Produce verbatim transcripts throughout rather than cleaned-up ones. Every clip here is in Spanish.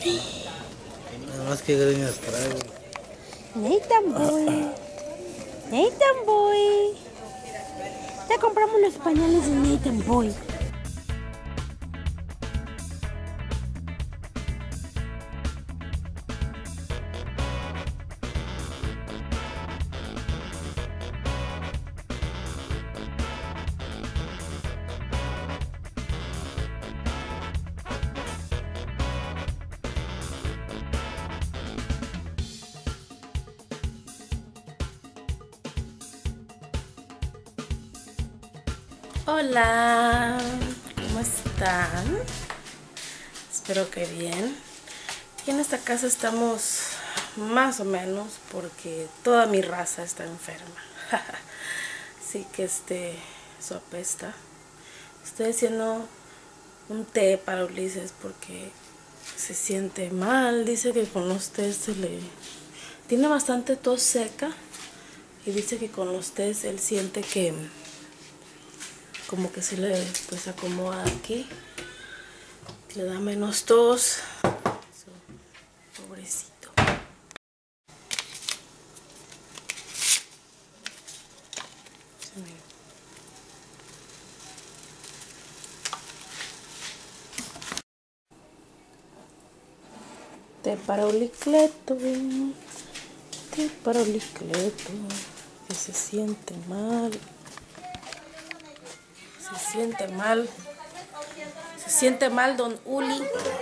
Nada más que greñas traigo. Nathan Boy. Nathan Boy. Ya compramos los pañales de Nathan Boy. Hola, ¿cómo están? Espero que bien. Aquí en esta casa estamos más o menos porque toda mi raza está enferma. Así que este, eso apesta. Estoy haciendo un té para Ulises porque se siente mal. Dice que con los tés se le... Tiene bastante tos seca y dice que con los tés él siente que... como que se le pues acomoda aquí, le da menos tos. So, pobrecito. Té para Olicleto, té para Olicleto, que se siente mal. Se siente mal. Se siente mal, don Uli.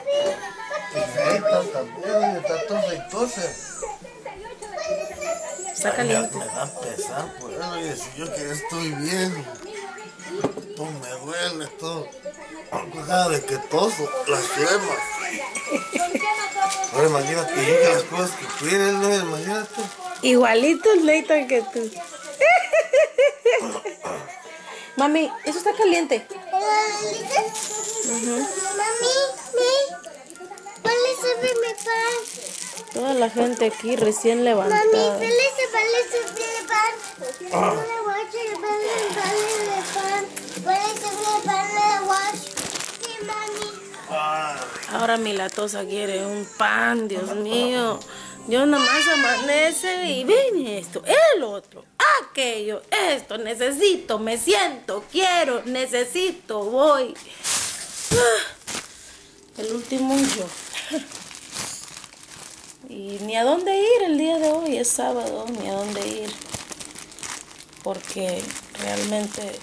Está caliente. Me da pesar, pues. Oye, si yo que estoy bien, todo me duele, todo. Cada vez que toso, las flemas. Ahora imagínate, yo que las cosas que quieren, ¿no? Imagínate. Igualito el Nathan que tú. Mami, eso está caliente. Uh-huh. Mami, ¿cuál es mi pan? Toda la gente aquí recién levantada. Mami, ¿cuál es el pan? ¿Cuál es el pan? ¿Cuál es el pan? Sí, mami. Ahora mi latosa quiere un pan, Dios mío. Yo nomás amanece y ven esto, el otro, aquello, esto, necesito, me siento, quiero, necesito, voy. El último yo. Y ni a dónde ir el día de hoy, es sábado, ni a dónde ir. Porque realmente...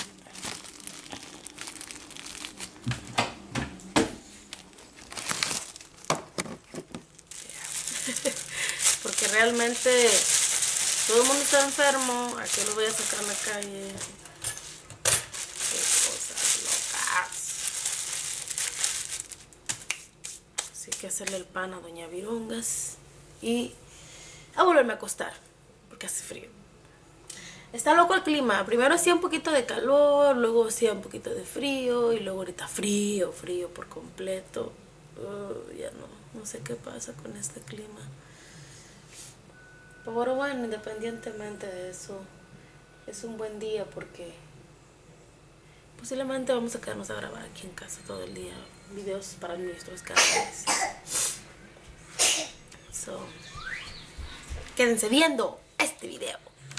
porque realmente todo el mundo está enfermo. ¿A qué lo voy a sacar a la calle? Qué cosas locas. Así que hacerle el pan a doña Virongas y a volverme a acostar porque hace frío. Está loco el clima. Primero hacía un poquito de calor, luego hacía un poquito de frío y luego ahorita frío, frío por completo. Uh, ya no, no sé qué pasa con este clima. Pero bueno, independientemente de eso, es un buen día porque posiblemente vamos a quedarnos a grabar aquí en casa todo el día. Videos para nuestros canales. So, quédense viendo este video.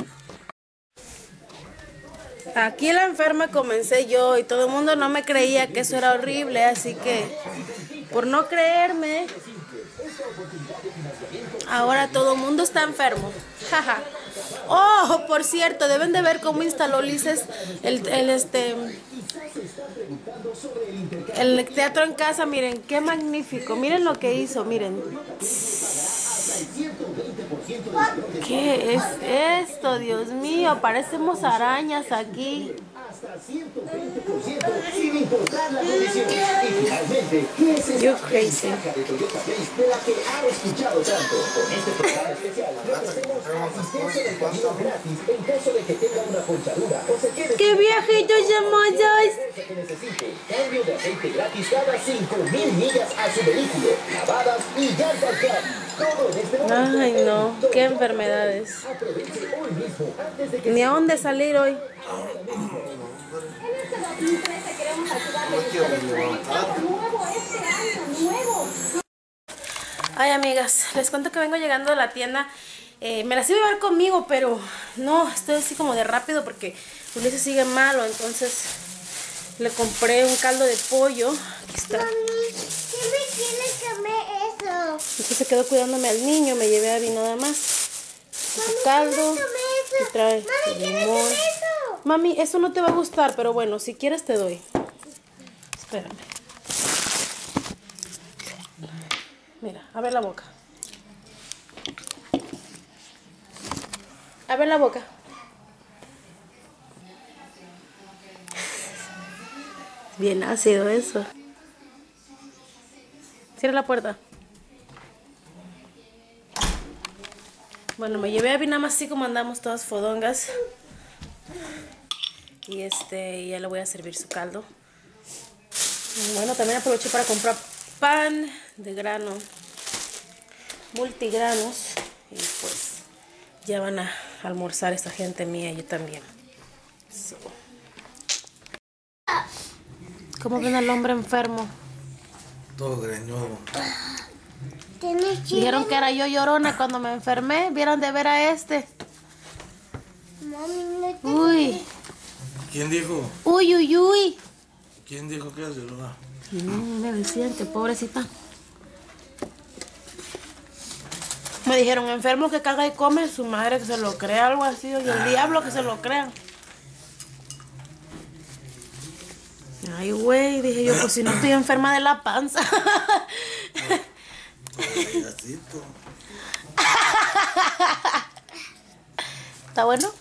Aquí la enferma comencé yo y todo el mundo no me creía que eso era horrible, así que por no creerme, ahora todo el mundo está enfermo. Jaja. Oh, por cierto, deben de ver cómo instaló Ulises el, el este el teatro en casa. Miren, qué magnífico. Miren lo que hizo, miren. ¿Qué es esto? Dios mío, parecemos arañas aquí. You're crazy. ¿Qué viajito llamó Joyce? Cambio de aceite gratis cada cinco mil millas a su vehículo. Lavadas y llantas gratis. Ay, no, qué enfermedades. Ni a dónde salir hoy. Ay, amigas, les cuento que vengo llegando de la tienda. Eh, me las iba a llevar conmigo, pero no, estoy así como de rápido porque Ulises sigue malo. Entonces le compré un caldo de pollo. Aquí está. Mami, ¿qué me tienes que comer eso? Entonces se quedó cuidándome al niño. Me llevé a Abby nada más. Su caldo. Y trae Mami, ¿qué me limón. comer eso? Mami, eso no te va a gustar, pero bueno, si quieres te doy. Espérame. Mira, abre la boca. Abre la boca. Bien ácido eso. Cierra la puerta. Bueno, me llevé a Abby nada más así como andamos todas fodongas. Y este, ya le voy a servir su caldo. Y bueno, también aproveché para comprar pan de grano, multigranos. Y pues ya van a almorzar esta gente mía, yo también. So. ¿Cómo ven al hombre enfermo? Todo greñudo. ¿Tienes chile? Dijeron que era yo llorona cuando me enfermé. Vieron de ver a este. Mami, no te... Uy, ¿Quién dijo? uy, uy, uy. ¿Quién dijo que es llorona? Y no, me decían que pobrecita. Me dijeron, enfermo que caga y come, su madre que se lo crea, algo así, y el diablo que se lo crea. Ay, güey, dije yo, pues si no estoy enferma de la panza. Payasito. ¿Está bueno?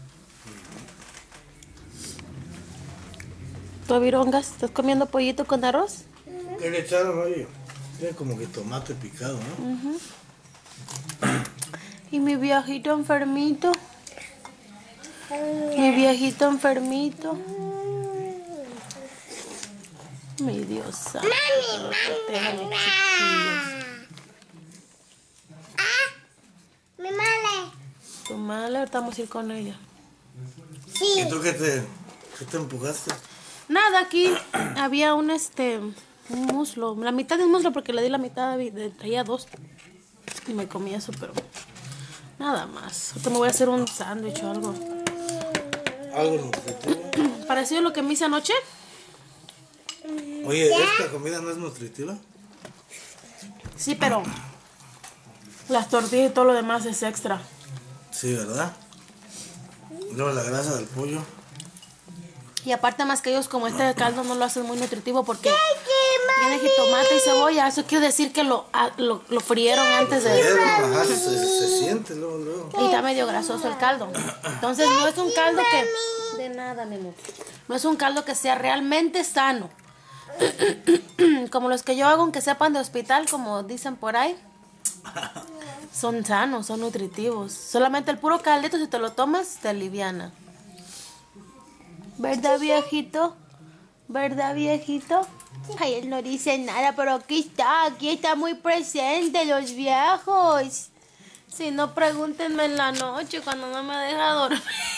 ¿Tú, Virongas, estás comiendo pollito con arroz? ¿Qué le echaron, oye? Tiene como que tomate picado, ¿no? Uh-huh. Y mi viejito enfermito. Mi viejito enfermito. Mi Dios santo. Protéjame, chiquillos. Mi madre. Tu madre, ahorita vamos a ir con ella. Sí. ¿Y tú qué te, qué te empujaste? Nada, aquí había un este un muslo, la mitad de un muslo porque le di la mitad, de, de, traía dos y me comí eso, pero nada más. Ahorita me voy a hacer un sándwich o algo. ¿Algo nutritivo? Parecido a lo que me hice anoche. Oye, ¿esta comida no es nutritiva? Sí, pero las tortillas y todo lo demás es extra. Sí, ¿verdad? Luego la grasa del pollo. Y aparte más que ellos como este caldo no lo hacen muy nutritivo porque tiene jitomate y cebolla. Eso quiere decir que lo, a- lo, lo frieron antes de... Pero, ajá, se, se siente luego, luego. Y está medio grasoso el caldo. Entonces no es un caldo que... De nada, mi amor. No es un caldo que sea realmente sano. Como los que yo hago, aunque sepan de hospital, como dicen por ahí. Son sanos, son nutritivos. Solamente el puro caldito, si te lo tomas, te aliviana. ¿Verdad, viejito? ¿Verdad, viejito? Ay, él no dice nada, pero aquí está, aquí está muy presente los viejos. Si no, pregúntenme en la noche cuando no me deja dormir.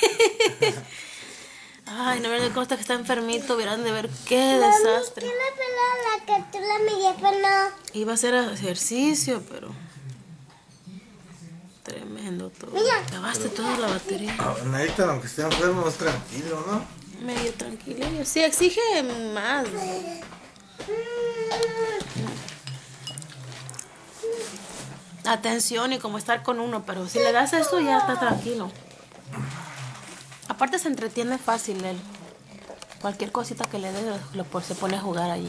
Ay, no me consta que está enfermito, verán de ver qué desastre. ¿Qué le pela la que tú la me llevas? Iba a hacer ejercicio, pero... Tremendo todo. Mira. Acabaste toda la batería. Ah, Nadita, aunque esté enfermo, es tranquilo, ¿no? Medio tranquilillo. Sí, exige más. Atención y como estar con uno, pero si le das esto ya está tranquilo. Aparte se entretiene fácil él. Cualquier cosita que le dé lo, lo- se pone a jugar allí.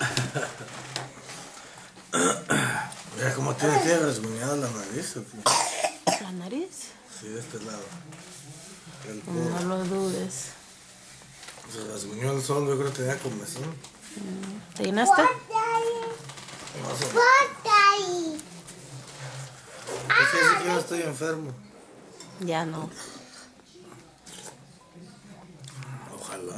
Mira cómo tiene, tiene rasguñada la nariz. ¿O qué? ¿La nariz? Sí, de este lado. El No codo. lo dudes. Se rasguñó el sol, yo creo que tenía comezón. ¿Te llenaste? Más o menos. Bota Es que sí que no estoy enfermo. Ya no. Ojalá.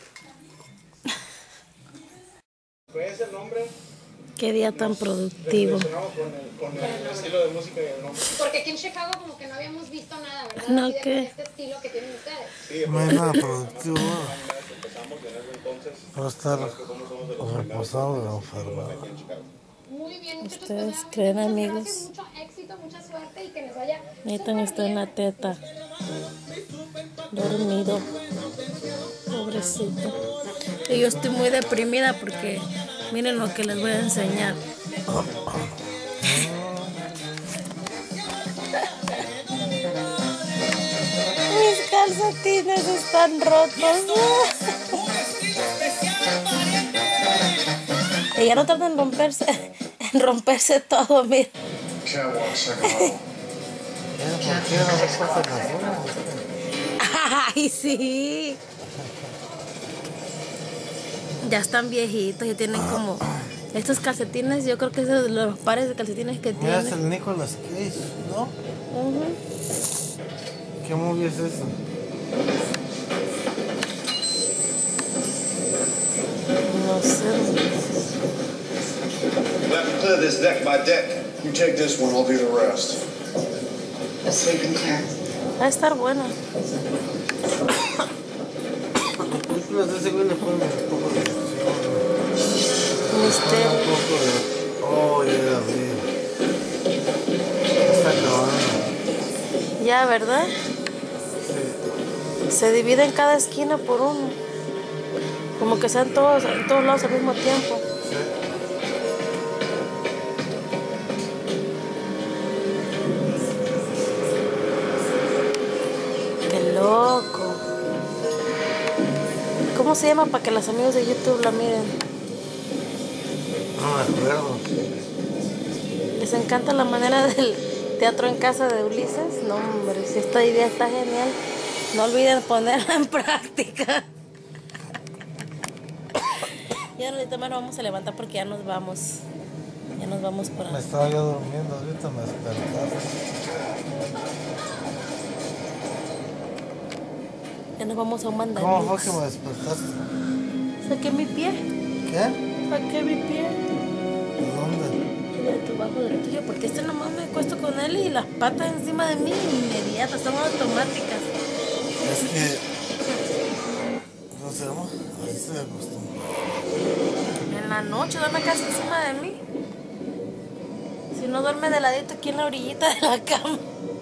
¿Cuál es el nombre? Qué día tan productivo. Relacionado con el, con el estilo de música y el nombre. Porque aquí en Chicago como que no habíamos visto nada, ¿verdad? No, Así de ¿qué? con este estilo que tienen ustedes. No hay nada productivo. Empezamos y en ese entonces Para estar reposado de la enfermedad. muy bien, muchachos. ¿Ustedes Pues, creen, muchas amigos? gracias, mucho éxito, mucha suerte y que les vaya. Nathan está en la teta. Dormido. Pobrecito. Y yo estoy muy deprimida porque miren lo que les voy a enseñar. Mis calcetines están rotos. Y ya no tarda en romperse, en romperse todo, mira. Ay, sí. Ya están viejitos, ya tienen como estos calcetines. Yo creo que esos son los pares de calcetines que Mira, es tienen. el Nicolas Cage, ¿no? Ujú. ¿Qué movie es eso? No sé. We'll have to clear this deck by deck. You take this one, I'll do the rest. A sleeping chair. Va a estar buena. Las películas de ese güey le ponen un poco de acción. Misterio. Un poco de... Oh, ya vi. Está acabando. Ya, ¿verdad? Se divide en cada esquina por uno. Como que sean todos, en todos lados al mismo tiempo. Qué loco. ¿Cómo se llama para que los amigos de YouTube la miren? No me acuerdo. ¿Les encanta la manera del teatro en casa de Ulises? No, hombre, si esta idea está genial. No olviden ponerla en práctica. Ya ahorita más nos vamos a levantar porque ya nos vamos. Ya nos vamos por Me ahí. estaba yo durmiendo, ahorita me despertaste. Ya nos vamos a un mandarín. ¿Cómo fue que me despertaste? Saqué mi pie. ¿Qué? Saqué mi pie. ¿De dónde? De tu bajo del tuyo. Porque este nomás me acuesto con él y las patas encima de mí inmediatas. Son automáticas. Es que... ¿Cómo se llama? Ahí estoy acostumbrado. En la noche duerme casi encima de mí. Si no duerme de ladito aquí en la orillita de la cama.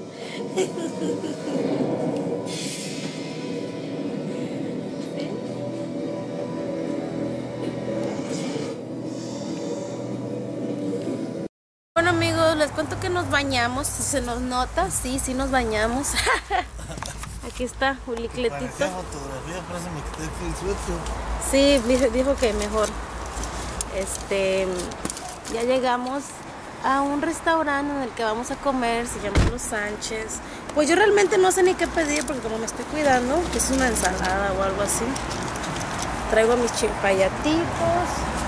Bueno, amigos, les cuento que nos bañamos. Si se nos nota, sí, sí nos bañamos. Aquí está Ulicletito. Parecía fotografía, por eso me quité aquí el suéter. Sí, dijo, dijo que mejor. Este, ya llegamos a un restaurante en el que vamos a comer, se llama Los Sánchez. Pues yo realmente no sé ni qué pedir porque como me estoy cuidando, que es una ensalada o algo así. Traigo mis chimpayatitos.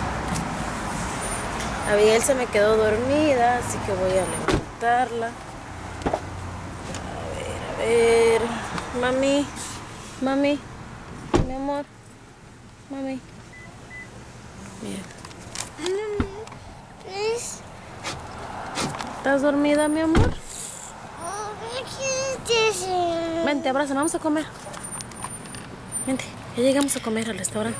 Abigail se me quedó dormida, así que voy a levantarla. A ver, a ver. Mami, mami, mi amor, mami. Mira. ¿Estás dormida, mi amor? Vente, abrázame, vamos a comer. Vente, ya llegamos a comer al restaurante.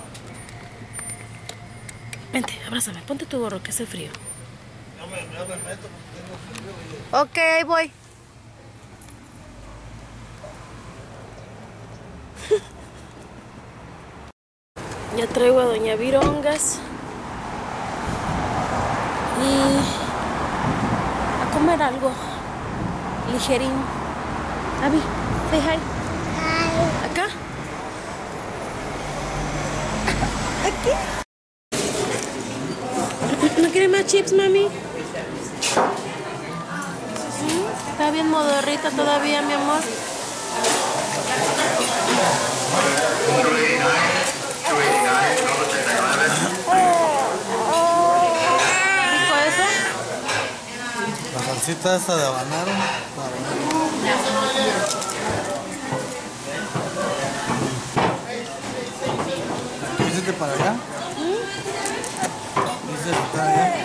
Vente, abrázame, ponte tu gorro que hace frío. Ya me, ya me meto porque tengo frío. Ok, ahí voy. Ya traigo a Doña Virongas y a comer algo ligerín. Abby, say hi. Hi. Acá. Aquí. ¿No quiere más chips, mami? ¿Mm? Está bien modorrita todavía, mi amor. ¿Rico eso? La salsita esta de habanero. ¿Qué para allá? ¿Dice para allá?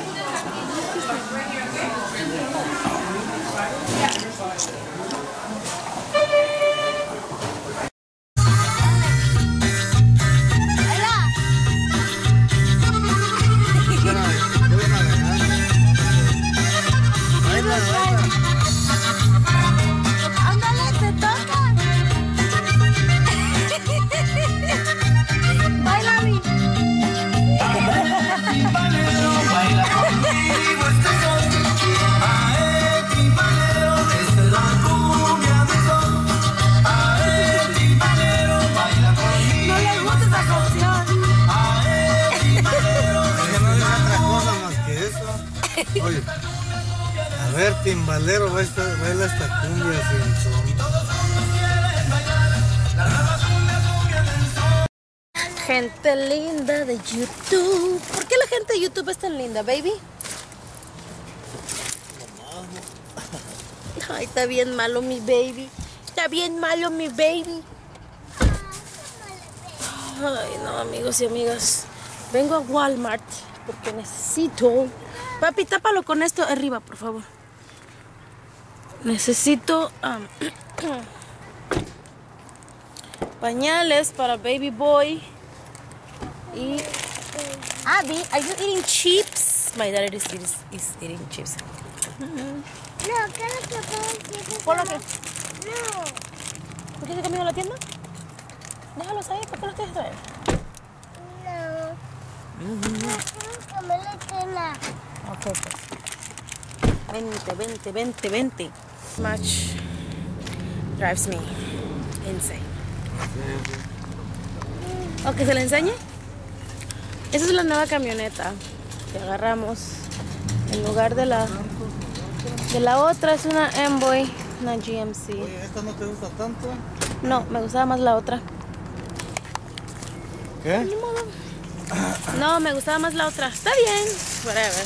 Espérame, voy a navegar. Oye, a ver, timbalero, baila esta, baila esta cumbia sin son. Gente linda de YouTube. ¿Por qué la gente de YouTube es tan linda, baby? Ay, está bien malo mi baby. Está bien malo mi baby. Ay, no, amigos y amigas. Vengo a Walmart porque necesito... Papi, tápalo con esto arriba, por favor. Necesito um, pañales para baby boy. Y... Abby, are you eating chips? My dad is, is, is eating chips. No, ¿qué es lo que puedo decir? ¿Por lo que? No. ¿Por qué se comió en la tienda? Déjalos ahí, ¿por qué los tienes que traer? No. No quiero comer la cena. Ok, pues. Vente, vente, vente, vente. Much drives me insane. ¿O que se le enseñe? Esa es la nueva camioneta que agarramos. En lugar de la de la otra es una Envoy, una G M C. Oye, ¿esta no te gusta tanto? No, me gustaba más la otra. ¿Qué? Ni modo. No, me gustaba más la otra. Está bien, whatever.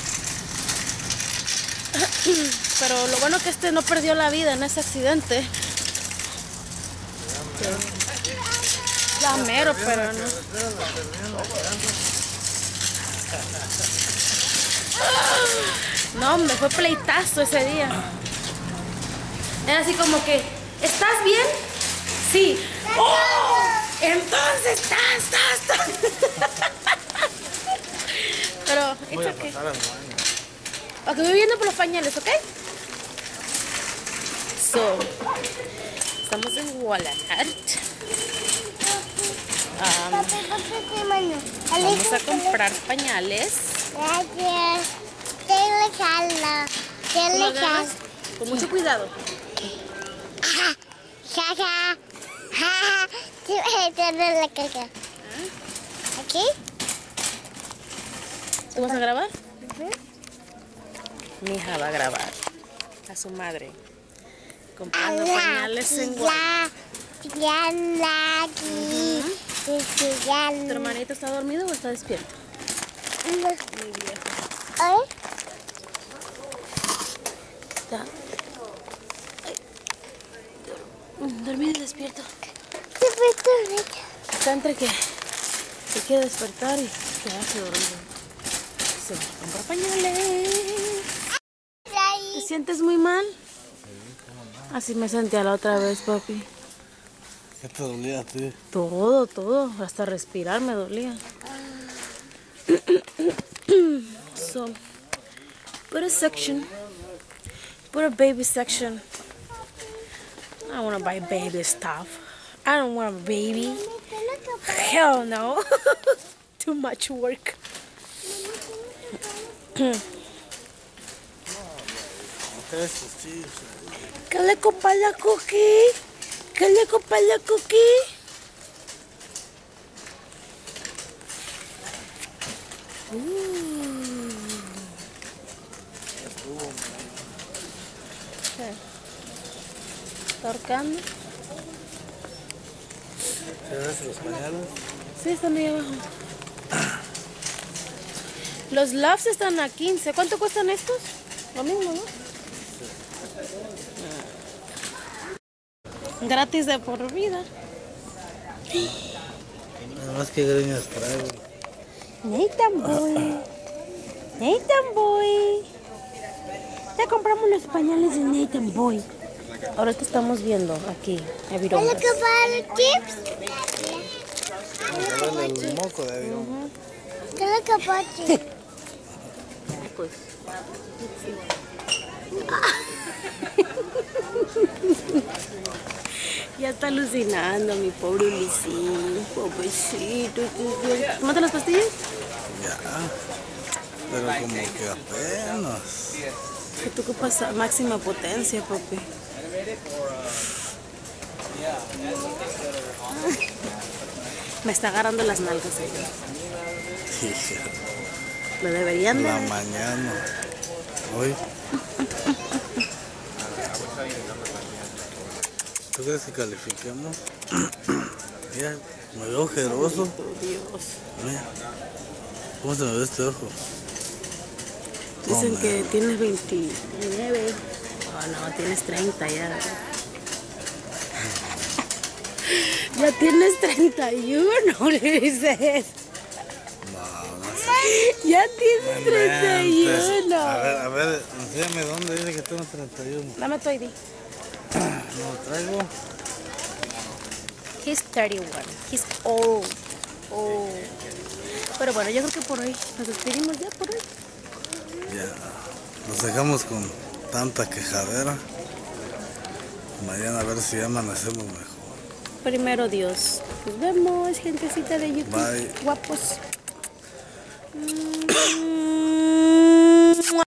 Pero lo bueno que este no perdió la vida en ese accidente. Ya mero, pero no. No, me fue pleitazo ese día. Era así como que, ¿estás bien? Sí. ¡Oh! Entonces, estás, estás, estás. Pero, it's okay. Ok, voy viendo por los pañales, ¿ok? So, estamos en Walmart. Um, Papi, papi, qué mano. vamos a comprar pañales. Gracias. Tenle calma. ¿Lo Tenle calma. agarras? Con mucho cuidado. Ajá. Jaja. Jaja. Tenle la caca. ¿Aquí? ¿Tú vas a grabar? Mi hija va a grabar a su madre comprando pañales en Walmart. Ya la aquí. ¿Tu hermanito está dormido o está despierto? Muy bien. ¿Ay? Está ay, dor- dormido y despierto. Está entre que se quiere despertar y quedarse dormido. Se va a comprar pañales. ¿Te sientes muy mal? Así me sentía la otra vez, papi. ¿Qué te dolía a ti? Todo, todo. Hasta respirar me dolía. So, put a section. Put a baby section. I don't want to buy baby stuff. I don't want a baby. Hell no. Too much work. ¿Qué le copa la cookie? ¿Qué le copa la cookie? Uh. ¿Qué? ¿Está ahorcando? ¿Ves los pañales? Sí, están ahí abajo. Los Loves están a quince. ¿Cuánto cuestan estos? Lo mismo, ¿no? Gratis de por vida. Nada más que greñas traigo. Nathan Boy. Nathan Boy. Ya compramos los pañales de Nathan Boy. Ahora que estamos viendo aquí, a ¿Qué le copa los chips? El moco de avión. ¿Qué le copa chips? Pues. Ya está alucinando mi pobre Ulises, pobrecito. ¿Tomaste las pastillas? Ya, pero como que apenas. ¿Qué tú ocupas a máxima potencia, papi? Me está agarrando las nalgas ella. Hija, Lo deberían la de... mañana. Hoy. ¿Tú crees que califiquemos? Mira, me veo ojeroso. Dios. Mira, ¿cómo se me ve este ojo? Dicen Oh, que tienes veintinueve. Oh, no, tienes treinta ya. Ya tienes treinta y uno, le dices. No, no sé. Ya tienes treinta y uno. A ver, a ver, enséñame dónde dice que tengo treinta y uno. Dame tu I D. No traigo. He's thirty-one. He's old. Oh. Pero bueno, yo creo que por hoy nos despedimos ya por hoy. Ya, nos dejamos con tanta quejadera. Mañana a ver si ya amanecemos mejor. Primero Dios. Nos vemos, gentecita de YouTube. Bye. Guapos. Mm.